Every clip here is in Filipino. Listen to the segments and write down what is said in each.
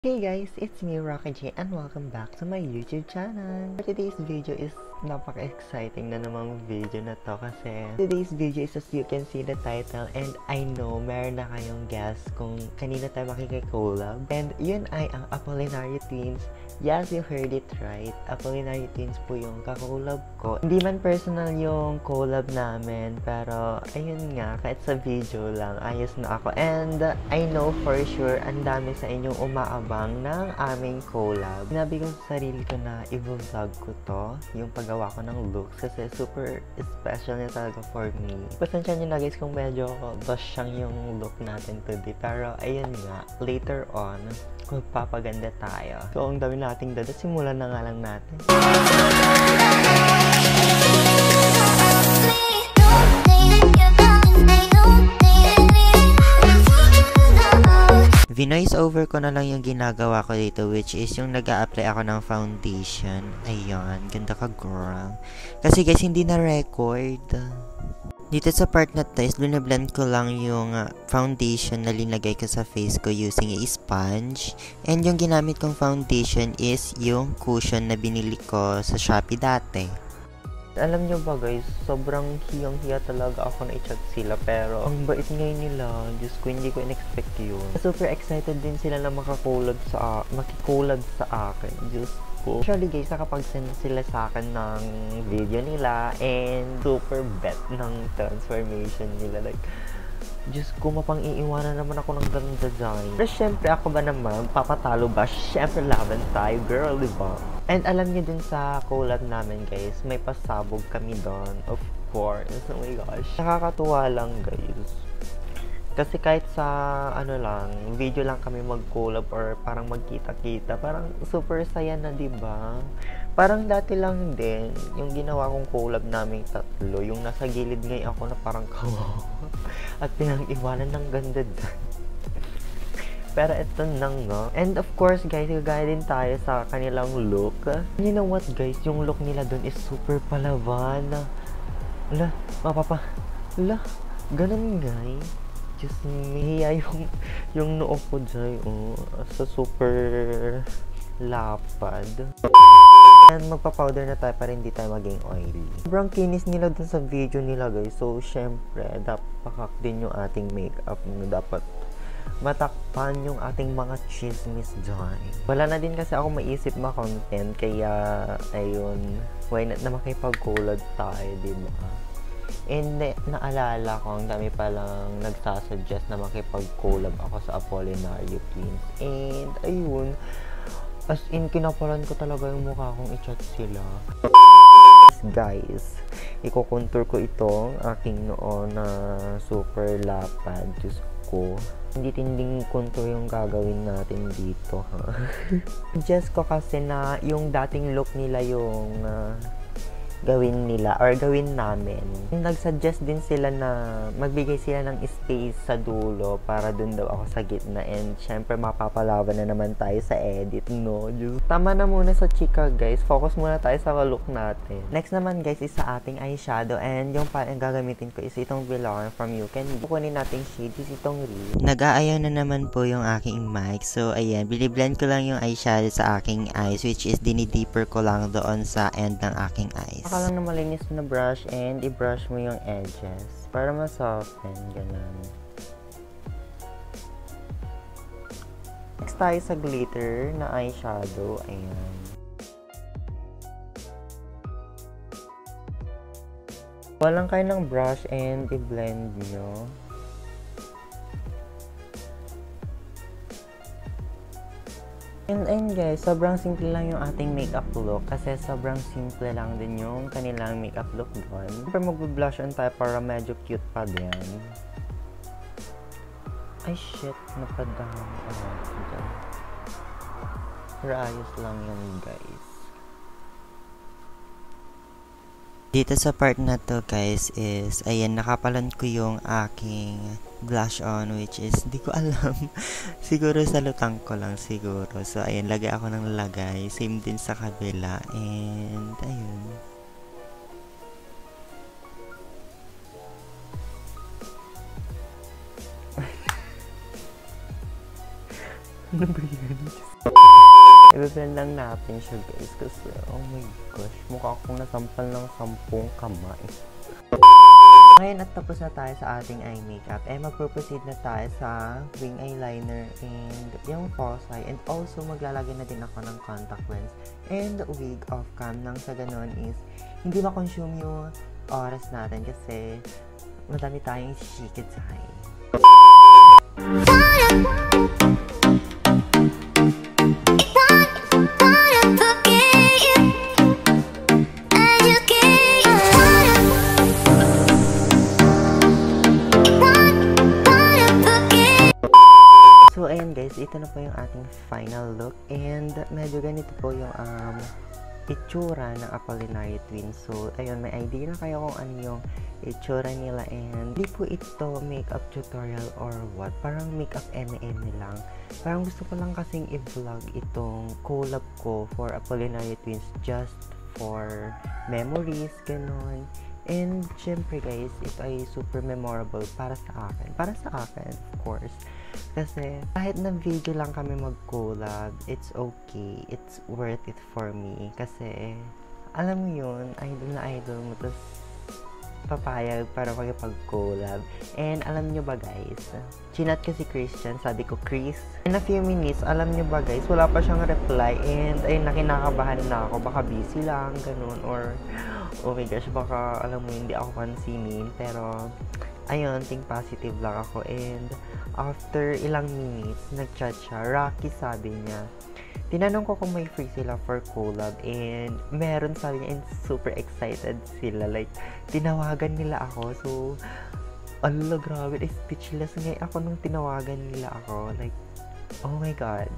Hey guys, it's me Rocky J and welcome back to my YouTube channel. Today's video is napaka-exciting na namang video na to kasi today's video is, as you can see the title, and I know meron na kayong guess kung kanina tayo makikikollab, and yun ay ang Apollinario Twins. Yes, you heard it right. Apollinario Twins po yung kakollab ko. Hindi man personal yung collab namin, pero ayun nga, kahit sa video lang, ayos na ako. And I know for sure, ang dami sa inyong umaabang ng aming collab. Sinabi ko sa sarili ko na i-vlog ko to, yung paggawa ko ng looks, kasi super special niya talaga for me. Pasensya nyo na guys kung medyo basyang yung look natin today, pero ayun nga, later on, magpapaganda tayo. So, ang dami nating dada. Simulan na nga lang natin. Vinoise over ko na lang yung ginagawa ko dito, which is yung nag-a-apply ako ng foundation. Ayun, ganda ka girl. Kasi guys, hindi na record. Dito sa part na to is blend ko lang yung foundation na linagay ko sa face ko using a sponge. And yung ginamit kong foundation is yung cushion na binili ko sa Shopee dati. Alam nyo ba guys, sobrang hiyang-hiya talaga ako na i-chat sila, pero ang bait ngayon nila. Diyos ko, hindi ko in-expect yun. Super excited din sila na makikulab sa akin. Diyos ko. Actually guys, nakapag-send sila sa akin ng video nila, and super bet ng transformation nila. Like, Diyos ko, mapang-iiwanan naman ako ng ganung design. Pero syempre, ako ba naman, papatalo ba? Syempre, laban tayo, girl, diba? And alam niyo din sa collab namin, guys, may pasabog kami doon, of course. Oh my gosh. Nakakatuwa lang, guys. Kasi kahit sa, video lang kami mag-collab or parang magkita-kita, parang super saya na, diba? Parang dati lang din, yung ginawa kong collab namin tatlo, yung nasa gilid ngayon ako na parang kawawa. At pinag-iwanan ng ganda doon. Pero ito na nga. And of course guys, gagaya din tayo sa kanilang look. You know what guys, yung look nila doon is super palaban. Ganun guys. Just mahiya yung noo ko dyan. Sa super lapad. And magpa-powder na tayo para hindi tayo maging oily. Sobrang kinis nila dun sa video nila guys. So syempre, dapat din yung ating makeup. Dapat matakpan yung ating mga chismis dyan. Wala na din kasi ako maisip ma-content. Kaya, ayun, why not na makipag-collab tayo, diba? And naalala ko, ang dami palang nagsasuggest na makipag-collab ako sa Apollinario Twins. And, ayun, as in, kinapalan ko talaga yung mukha kong i-chat sila. Guys, iko-contour ko itong aking noo na super lapad. Diyos ko. Hindi tinding contour yung gagawin natin dito, ha? Suggest ko kasi na yung dating look nila yung gawin nila or gawin namin. Nagsuggest din sila na magbigay sila ng space sa dulo para dun daw ako sa gitna, and syempre mapapalaban na naman tayo sa edit, no? Just, tama na muna sa chika guys, focus muna tayo sa look natin. Next naman guys is sa ating eyeshadow, and yung gagamitin ko is itong Villar from You Can Be. Kukunin nating shade is itong Red. Nag-aayaw na naman po yung aking mic, so ayan, biniblend ko lang yung eyeshadow sa aking eyes, which is dinideeper ko lang doon sa end ng aking eyes. Baka lang na malinis na brush, and i-brush mo yung edges para ma-soften, ganun. Next tayo sa glitter na eyeshadow, ayan. Walang kayo ng brush, and i-blend nyo. And guys, sobrang simple lang yung ating makeup look kasi sobrang simple lang din yung kanilang makeup look doon. Siyempre mag-blush on tayo para medyo cute pa din. Ay shit, napadami ako dyan. Pero ayos lang yun guys. Dito sa part na to guys is, ayan, nakapalan ko yung aking blush on, which is, di ko alam. Siguro sa lutang ko lang siguro. So, ayan, lagay ako ng lagay. Same din sa kabila. And, ayun. Ano ba yan? I-blend lang natin siya guys kasi oh my gosh, mukha akong nasampal ng 10 kamay. Ngayon at tapos na tayo sa ating eye makeup, magpo-proceed na tayo sa wing eyeliner and yung false eye, and also maglalagay na din ako ng contact lens and wig off cam nang sa ganun is hindi ma-consume yung oras natin kasi madami tayong shikid sa eye. So, ayan guys, ito na po yung ating final look and medyo ganito po yung itsura ng Apollinario Twins. So, ayun, may idea na kayo kung ano yung itsura nila and hindi po ito makeup tutorial or what. Parang makeup eme-eme lang. Parang gusto ko lang kasing i-vlog itong collab ko for Apollinario Twins just for memories, ganon. And syempre guys, ito ay super memorable para sa akin. Para sa akin, of course. Kasi kahit na video lang kami mag-collab, it's okay. It's worth it for me. Kasi alam mo yun, idol na idol mo, tapos papayag para makipag-collab. And alam nyo ba guys, chinat ko si Christian, sabi ko, Chris, in a few minutes, alam nyo ba guys, wala pa siyang reply and ayun, nakinakabahan na ako, baka busy lang, ganun, or oh my gosh, baka alam mo hindi ako pansinin, pero ayun, think positive lang ako. And after ilang minutes, nag-chat siya. Rocky, sabi niya. Tinanong ko kung may free sila for collab and meron, sabi niya, and super excited sila. Like, tinawagan nila ako. So, ala, grabe, speechless ngayon ako nung tinawagan nila ako. Like, oh my God.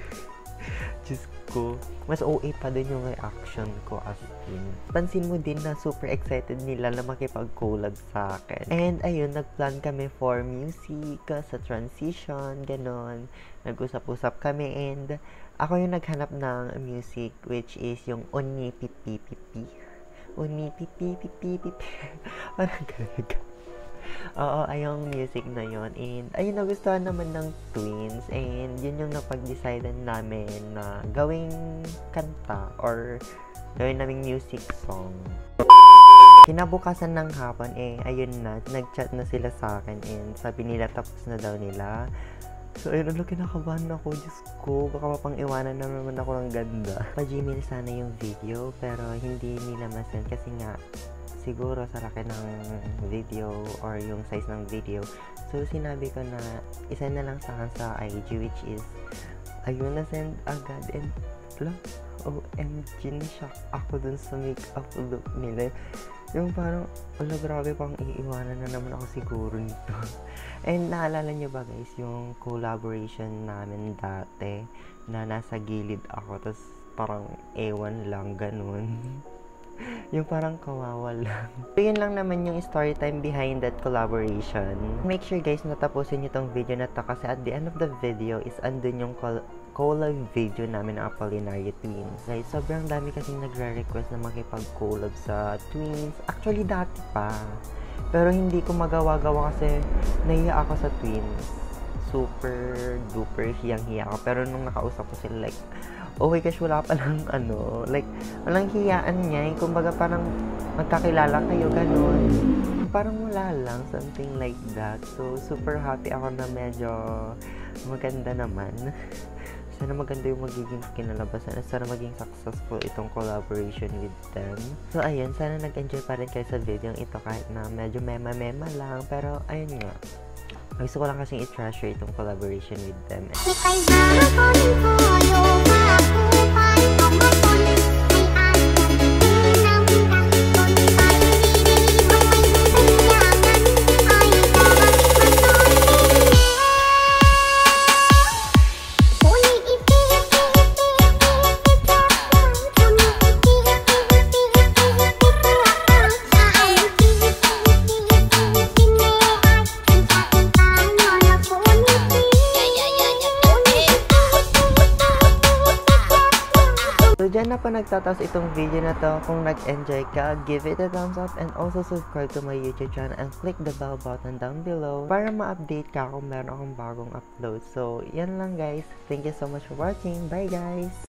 Diyos ko, mas OA pa din yung reaction ko as in. Pansin mo din na super excited nila na makipag-collab sa akin. And ayun, nagplan kami for music, sa transition, ganon. Nag-usap-usap kami and ako yung naghanap ng music which is yung Oni Pipi Pipi. Oni Pipi Pipi Pipi. Parang gano'n. Oo, ayong music na yon. And ayun, nagustuhan naman ng twins and yun yung napag-decidean namin na gawing kanta or gawin naming music song. Kinabukasan ng hapon ayun na, nag-chat na sila sa akin and sabi nila tapos na daw nila. So ayun, kinakabahan ako, Diyos ko, baka mapang-iwanan na naman ako ng ganda. Pa-Gmail sana yung video pero hindi nila masend kasi nga siguro sa laki ng video or yung size ng video. So, sinabi ko na isa na lang sa akin sa IG which is ayun, na-send agad and lang, OMG, na-shock ako dun sa makeup look nila. Yung parang, wala, grabe, pang iiwanan na naman ako siguro nito. And naalala nyo ba guys, yung collaboration namin dati na nasa gilid ako tapos parang ewan lang, ganun. Yung parang kawawa lang. So, yun lang naman yung story time behind that collaboration. Make sure guys na tapusin nyo tong video na to kasi at the end of the video is andun yung collab video namin ng Apollinario Twins. Guys, sobrang dami kasing nagre-request na makipag-collab sa Twins. Actually, dati pa. Pero hindi ko magawa-gawa kasi nahiya ako sa Twins. Super duper hiyang-hiya ako. Pero nung nakausap ko sila, like, oh my gosh, wala pa lang like, walang hiyaan niya. Kumbaga parang magkakilala kayo, ganun. Parang wala lang, something like that. So, super happy ako na medyo maganda naman. Sana maganda yung magiging kinalabasan at sana maging successful itong collaboration with them. So, ayun, sana nag-enjoy pa rin kayo sa video ito kahit na medyo mema-mema lang. Pero, ayun nga. Gusto ko lang kasing i-treasure itong collaboration with them. So, dyan na po nagtataos itong video na to. Kung nag-enjoy ka, give it a thumbs up and also subscribe to my YouTube channel and click the bell button down below para ma-update ka kung meron akong bagong upload. So, yan lang guys. Thank you so much for watching. Bye guys!